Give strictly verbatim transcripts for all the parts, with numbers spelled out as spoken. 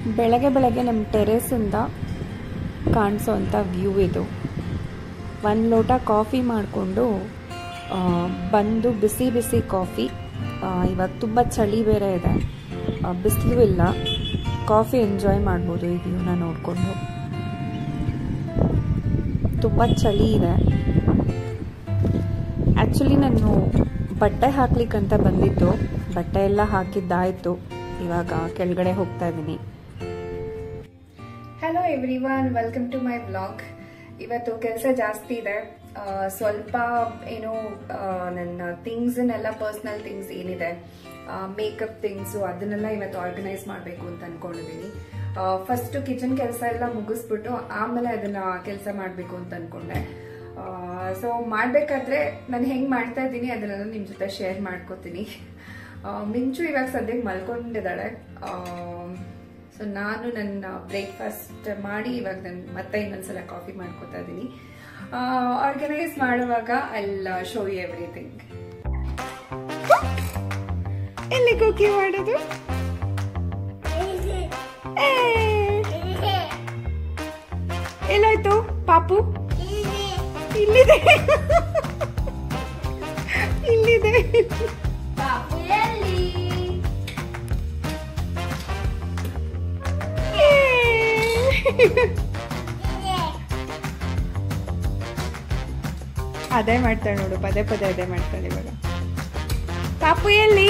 ಬೆಳಗ್ಗೆ ಬೆಳಗ್ಗೆ ನಮ್ಮ ಟೆರೇಸಿಂದ ಕಾಣಿಸೋವಂಥ ವ್ಯೂ ಇದು. ಒಂದು ಲೋಟ ಕಾಫಿ ಮಾಡಿಕೊಂಡು ಬಂದು ಬಿಸಿ ಬಿಸಿ ಕಾಫಿ. ಇವಾಗ ತುಂಬ ಚಳಿ ಬೇರೆ ಇದೆ, ಬಿಸಿಲು ಇಲ್ಲ, ಕಾಫಿ ಎಂಜಾಯ್ ಮಾಡ್ಬೋದು ಈ ವ್ಯೂನ ನೋಡಿಕೊಂಡು. ತುಂಬ ಚಳಿ ಇದೆ. ಆ್ಯಕ್ಚುಲಿ ನಾನು ಬಟ್ಟೆ ಹಾಕ್ಲಿಕ್ಕಂತ ಬಂದಿದ್ದು, ಬಟ್ಟೆ ಎಲ್ಲ ಹಾಕಿದ್ದಾಯಿತು. ಇವಾಗ ಕೆಳಗಡೆ ಹೋಗ್ತಾ ಇದ್ದೀನಿ. Hello everyone, welcome to my vlog. ಇವತ್ತು ಕೆಲಸ ಜಾಸ್ತಿ ಇದೆ. ಸ್ವಲ್ಪ ಏನು ನನ್ನ ಥಿಂಗ್ಸನ್ನೆಲ್ಲ, ಪರ್ಸ್ನಲ್ ಥಿಂಗ್ಸ್ ಏನಿದೆ, ಮೇಕಪ್ ಥಿಂಗ್ಸು, ಅದನ್ನೆಲ್ಲ ಇವತ್ತು ಆರ್ಗನೈಸ್ ಮಾಡಬೇಕು ಅಂತ ಅನ್ಕೊಂಡಿದ್ದೀನಿ. ಫಸ್ಟು ಕಿಚನ್ ಕೆಲಸ ಎಲ್ಲ ಮುಗಿಸ್ಬಿಟ್ಟು ಆಮೇಲೆ ಅದನ್ನ ಕೆಲಸ ಮಾಡಬೇಕು ಅಂತ ಅನ್ಕೊಂಡೆ. ಸೊ ಮಾಡಬೇಕಾದ್ರೆ ನಾನು ಹೆಂಗೆ ಮಾಡ್ತಾ ಇದ್ದೀನಿ ಅದನ್ನೆಲ್ಲ ನಿಮ್ಮ ಜೊತೆ ಶೇರ್ ಮಾಡ್ಕೋತೀನಿ. ಮಿಂಚು ಇವಾಗ ಸದ್ಯಕ್ಕೆ ಮಲ್ಕೊಂಡಿದ್ದಾಳೆ. ಸೊ ನಾನು ನನ್ನ ಬ್ರೇಕ್ಫಾಸ್ಟ್ ಮಾಡಿ ಇವಾಗ ನಾನು ಮತ್ತೆ ಇನ್ನೊಂದ್ಸಲ ಕಾಫಿ ಮಾಡ್ಕೋತಾ ಇದ್ದೀನಿ. ಆರ್ಗನೈಸ್ ಮಾಡುವಾಗ ಐಲ್ ಶೋ ಯು ಎವ್ರಿಥಿಂಗ್. ಎಲ್ಲಿ ಕುಕಿ ಮಾಡೋದು? ಎಲ್ಲಾಯ್ತು ಪಾಪು? ಇಲ್ಲಿದೆ ಇಲ್ಲಿದೆ ಪಾಪು. ಎಲ್ಲಿ? ಅದೇ ಮಾಡ್ತಾಳೆ ನೋಡು, ಪದೇ ಪದೇ ಅದೇ ಮಾಡ್ತಾಳೆ ಇವಾಗ. ಪಾಪು ಎಲ್ಲಿ?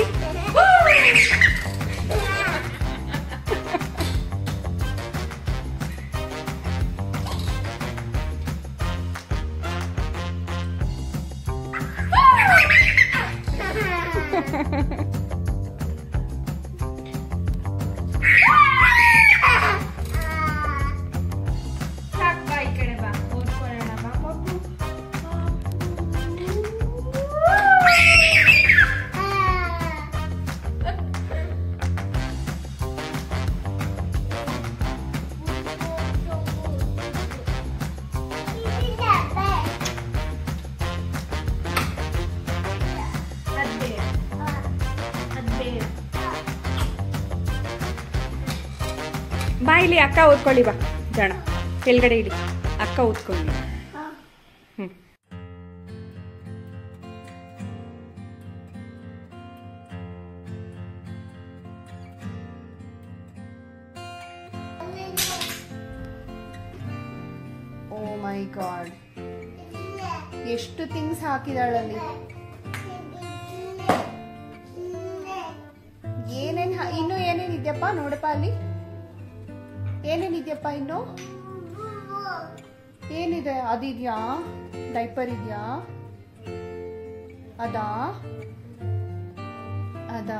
ಬಾ ಇಲ್ಲಿ, ಅಕ್ಕ ಓದ್ಕೊಳ್ಳಿ. ಬಾ ಜಣ ಕೆಳಗಡೆ ಇಡಿ, ಅಕ್ಕ ಓದ್ಕೊಳ್ಳಿ. ಹ್ಮ್ ಓ ಮೈ ಗಾಡ್, ಎಷ್ಟು ಥಿಂಗ್ಸ್ ಹಾಕಿದಾಳಲ್ಲಿ. ಏನೇನ್ ಇನ್ನು ಏನೇನಿದ್ಯಪ್ಪ ನೋಡಪ್ಪ ಅಲ್ಲಿ, ಏನೇನಿದ್ಯಪ್ಪ ಇನ್ನು? ಏನಿದೆ? ಅದಿದ್ಯಾ? ಡೈಪರ್ ಇದೆಯಾ? ಅದಾ ಅದಾ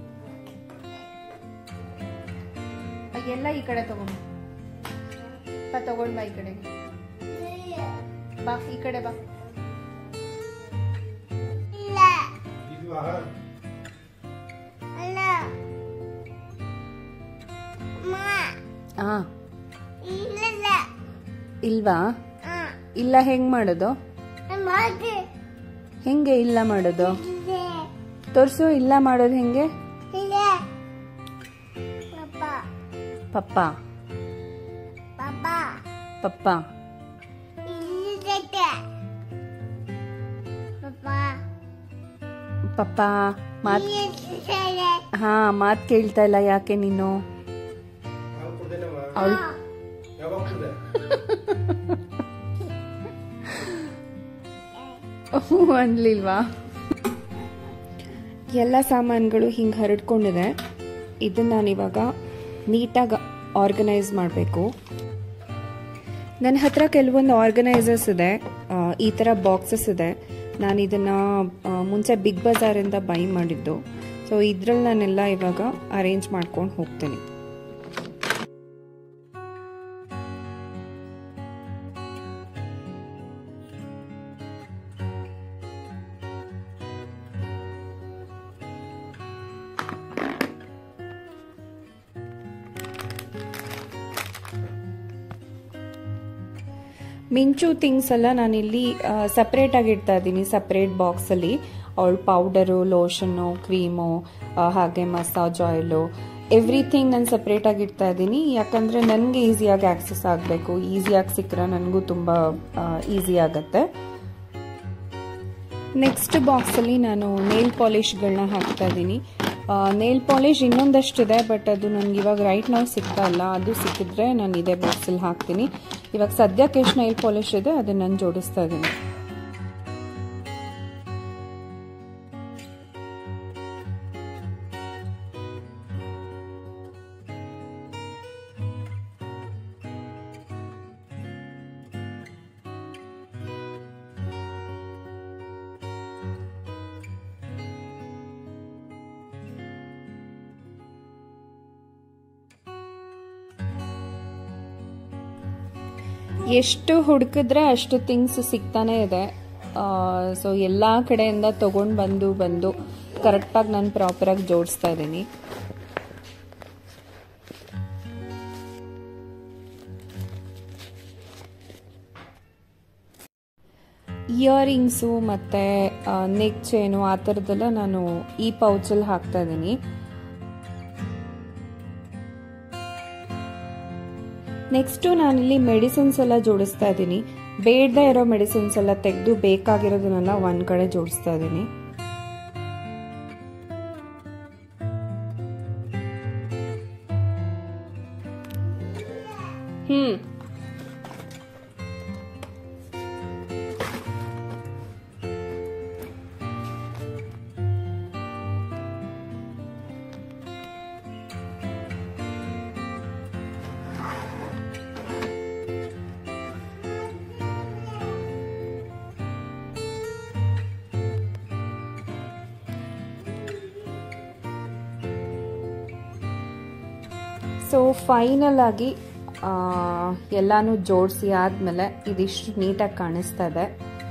ಎಲ್ಲ ಈ ಕಡೆ ತಗೊಂಡು ಬಾ, ತಗೊಂಡ್ ಬಾ ಈ ಕಡೆಗೆ ಬಾ, ಈ ಕಡೆ ಬಾ. ಹಾ ಇಲ್ವಾ? ಇಲ್ಲ ಹೆಂಗ್ ಮಾಡೋದು? ಹೆಂಗೆ ಇಲ್ಲ ಮಾಡೋದು? ತೋರ್ಸು, ಇಲ್ಲ ಮಾಡೋದು ಹೆಂಗೆ? ಪಪ್ಪ ಪಪ್ಪ ಪಪ್ಪ ಮಾತ್ ಹಾ ಮಾತ್ ಕೇಳ್ತಾ ಇಲ್ಲ ಯಾಕೆ ನೀನು? ಅವಳು ಅನ್ಲಿಲ್ವಾ? ಎಲ್ಲ ಸಾಮಾನುಗಳು ಹಿಂಗೆ ಹರಡ್ಕೊಂಡಿದೆ. ಇದನ್ನ ನಾನಿವಾಗ ನೀಟಾಗಿ ಆರ್ಗನೈಸ್ ಮಾಡಬೇಕು. ನನ್ನ ಹತ್ರ ಕೆಲವೊಂದು ಆರ್ಗನೈಸರ್ಸ್ ಇದೆ, ಈ ಥರ ಬಾಕ್ಸಸ್ ಇದೆ. ನಾನು ಇದನ್ನು ಮುಂಚೆ ಬಿಗ್ ಬಜಾರಿಂದ ಬೈ ಮಾಡಿದ್ದು. ಸೊ ಇದ್ರಲ್ಲಿ ನಾನೆಲ್ಲ ಇವಾಗ ಅರೇಂಜ್ ಮಾಡ್ಕೊಂಡು ಹೋಗ್ತೀನಿ. ಮಿಂಚು ಥಿಂಗ್ಸ್ ಎಲ್ಲ ನಾನಿಲ್ಲಿ ಸಪ್ರೇಟಾಗಿ ಇಡ್ತಾ ಇದ್ದೀನಿ, ಸಪ್ರೇಟ್ ಬಾಕ್ಸಲ್ಲಿ. ಅವಳು ಪೌಡರು, ಲೋಷನ್ನು, ಕ್ರೀಮು, ಹಾಗೆ ಮಸಾಜ್ ಆಯಿಲು ಎವ್ರಿಥಿಂಗ್ ನಾನು ಸಪ್ರೇಟಾಗಿ ಇಡ್ತಾ ಇದ್ದೀನಿ, ಯಾಕಂದರೆ ನನಗೆ ಈಸಿಯಾಗಿ ಆಕ್ಸೆಸ್ ಆಗಬೇಕು. ಈಸಿಯಾಗಿ ಸಿಕ್ಕರೆ ನನಗೂ ತುಂಬ ಈಸಿ ಆಗುತ್ತೆ. ನೆಕ್ಸ್ಟ್ ಬಾಕ್ಸಲ್ಲಿ ನಾನು ನೇಲ್ ಪಾಲಿಷ್ಗಳನ್ನ ಹಾಕ್ತಾ ಇದ್ದೀನಿ. ನೇಲ್ ಪಾಲಿಷ್ ಇನ್ನೊಂದಷ್ಟಿದೆ, ಬಟ್ ಅದು ನನಗೆ ಇವಾಗ ರೈಟ್ ನಾವು ಸಿಗ್ತಾ ಇಲ್ಲ. ಅದು ಸಿಕ್ಕಿದ್ರೆ ನಾನು ಇದೇ ಬಾಕ್ಸಲ್ಲಿ ಹಾಕ್ತೀನಿ. ಇವಾಗ ಸದ್ಯಕ್ಕೆ ಎಷ್ಟು ನೇಲ್ ಪಾಲಿಷ್ ಇದೆ ಅದನ್ನು ನಾನು ಜೋಡಿಸ್ತಾ ಇದ್ದೀನಿ. ಎಷ್ಟು ಹುಡುಕಿದ್ರೆ ಅಷ್ಟು ಥಿಂಗ್ಸ್ ಸಿಗ್ತಾನೆ ಇದೆ. ಸೊ ಎಲ್ಲ ಕಡೆಯಿಂದ ತಗೊಂಡು ಬಂದು ಬಂದು ಕರೆಕ್ಟಾಗಿ ನಾನು ಪ್ರಾಪರಾಗಿ ಜೋಡಿಸ್ತಾ ಇದ್ದೀನಿ. ಇಯರಿಂಗ್ಸು ಮತ್ತು ನೆಕ್ ಚೈನು ಆ ಥರದ್ದೆಲ್ಲ ನಾನು ಈ ಪೌಚಲ್ಲಿ ಹಾಕ್ತಾ ಇದ್ದೀನಿ. ನೆಕ್ಸ್ಟು ನಾನಿಲ್ಲಿ ಮೆಡಿಸಿನ್ಸ್ ಎಲ್ಲ ಜೋಡಿಸ್ತಾ ಇದ್ದೀನಿ. ಬೇಡದೇ ಇರೋ ಮೆಡಿಸಿನ್ಸ್ ಎಲ್ಲ ತೆಗೆದು ಬೇಕಾಗಿರೋದನ್ನೆಲ್ಲ ಒಂದು ಕಡೆ ಜೋಡಿಸ್ತಾ ಇದ್ದೀನಿ. ಹ್ಮ್ ಸೊ ಫೈನಲ್ ಆಗಿ ಎಲ್ಲಾನು ಜೋಡಿಸಿ ಆದ್ಮೇಲೆ ಇದಿಷ್ಟು ನೀಟಾಗಿ ಕಾಣಿಸ್ತಾ ಇದೆ.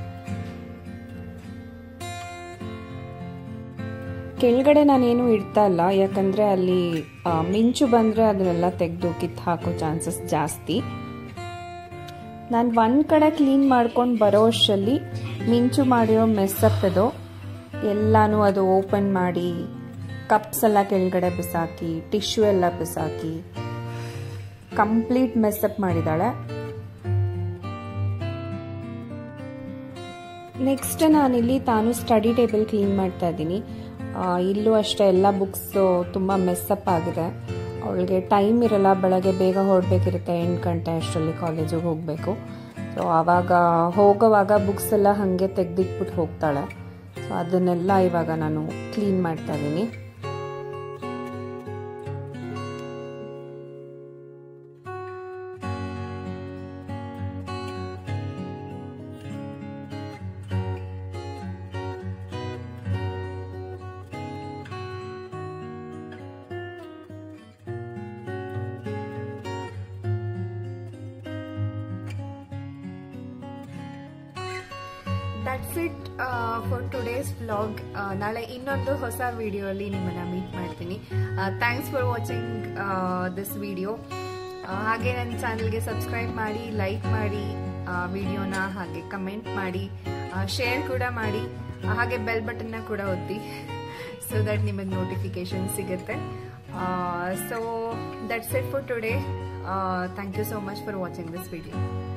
ಕೆಳಗಡೆ ನಾನೇನು ಇಡ್ತಾ ಇಲ್ಲ, ಯಾಕಂದ್ರೆ ಅಲ್ಲಿ ಮಿಂಚು ಬಂದ್ರೆ ಅದನ್ನೆಲ್ಲ ತೆಗೆದು ಕಿತ್ತು ಹಾಕೋ ಚಾನ್ಸಸ್ ಜಾಸ್ತಿ. ನಾನು ಒಂದ್ ಕಡೆ ಕ್ಲೀನ್ ಮಾಡ್ಕೊಂಡು ಬರೋ ಅಷ್ಟರಲ್ಲಿ ಮಿಂಚು ಮಾಡಿರೋ ಮೆಸ್ಸಪ್ ಇದು ಎಲ್ಲಾನು ಅದು ಓಪನ್ ಮಾಡಿ ಕಪ್ಸ್ ಎಲ್ಲ ಕೆಳಗಡೆ ಬಿಸಾಕಿ ಟಿಶ್ಯೂ ಎಲ್ಲ ಬಿಸಾಕಿ ಕಂಪ್ಲೀಟ್ ಮೆಸ್ಸಪ್ ಮಾಡಿದಾಳೆ. ನೆಕ್ಸ್ಟ್ ನಾನಿಲ್ಲಿ ತಾನು ಸ್ಟಡಿ ಟೇಬಲ್ ಕ್ಲೀನ್ ಮಾಡ್ತಾ ಇದ್ದೀನಿ. ಇಲ್ಲೂ ಅಷ್ಟೇ ಎಲ್ಲ ಬುಕ್ಸ್ ತುಂಬ ಮೆಸ್ಸಪ್ ಆಗಿದೆ. ಅವಳಿಗೆ ಟೈಮ್ ಇರಲ್ಲ, ಬೆಳಗ್ಗೆ ಬೇಗ ಹೊರಡಬೇಕಿರುತ್ತೆ, ಎಂಟು ಗಂಟೆ ಅಷ್ಟರಲ್ಲಿ ಕಾಲೇಜಿಗೆ ಹೋಗಬೇಕು. ಸೊ ಆವಾಗ ಹೋಗೋವಾಗ ಬುಕ್ಸ್ ಎಲ್ಲ ಹಾಗೆ ತೆಗೆದಿಟ್ಬಿಟ್ಟು ಹೋಗ್ತಾಳೆ. ಸೊ ಅದನ್ನೆಲ್ಲ ಇವಾಗ ನಾನು ಕ್ಲೀನ್ ಮಾಡ್ತಾ ಇದ್ದೀನಿ. That's it uh, for today's vlog. uh, ನಾಳೆ ಇನ್ನೊಂದು ಹೊಸ ವಿಡಿಯೋ ಅಲ್ಲಿ ನಿಮ್ಮನ್ನ ಮೀಟ್ ಮಾಡ್ತೀನಿ. Thanks for watching this video. ಹಾಗೆ ನನ್ನ ಚಾನಲ್ಗೆ ಸಬ್ಸ್ಕ್ರೈಬ್ ಮಾಡಿ, ಲೈಕ್ ಮಾಡಿ ವಿಡಿಯೋನ, ಹಾಗೆ ಕಮೆಂಟ್ ಮಾಡಿ, ಶೇರ್ ಕೂಡ ಮಾಡಿ, ಹಾಗೆ ಬೆಲ್ ಬಟನ್ನ ಕೂಡ ಒತ್ತಿ, ಸೊ ದಟ್ ನಿಮಗೆ ನೋಟಿಫಿಕೇಶನ್ ಸಿಗುತ್ತೆ. So that's it for today. Thank you so much for watching this video.